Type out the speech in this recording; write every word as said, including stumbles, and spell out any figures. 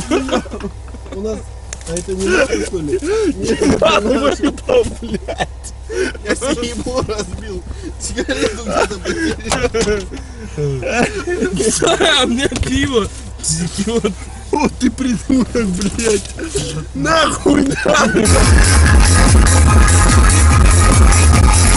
У нас... А это не наше, что ли? Нет, Да, ну вы что, блядь? я себе ебало разбил. Сигарету где-то потерял. А мне пиво. Идиот. О, ты придурок, блядь. Нахуй, нахуй.